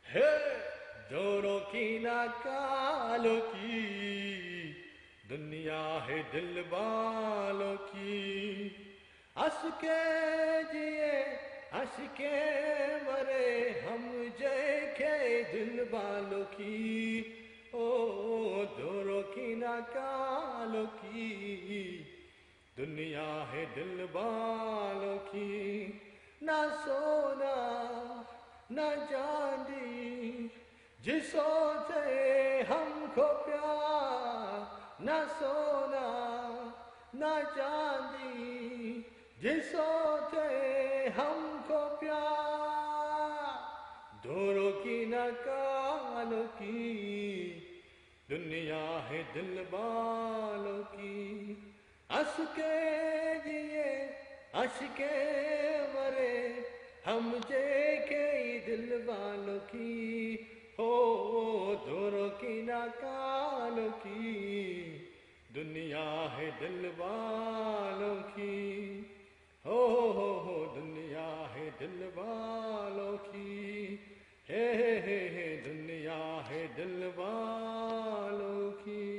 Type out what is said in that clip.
ہے دوروں کی ناکالوں کی دنیا ہے دل والوں کی، ہنس کے جیے ہنس کے مرے ہم دیکھے دل والوں کی، او دوروں کی ناکالوں کی دنیا ہے دل والوں کی، نہ سونا نہ چاندی جسوں سے ہم کو پیار، نہ سونا نہ چاندی جسوں سے ہم کو پیار، دوروں کی ناکالوں کی دنیا ہے دل والوں کی، ہنس کے جیے ہنس کے مرے ہم دیکھے دل والوں کی، ہو دوروں کی ناکالوں کی دنیا ہے دل والوں کی، ہو دنیا ہے دل والوں کی، ہے دنیا ہے دل والوں کی۔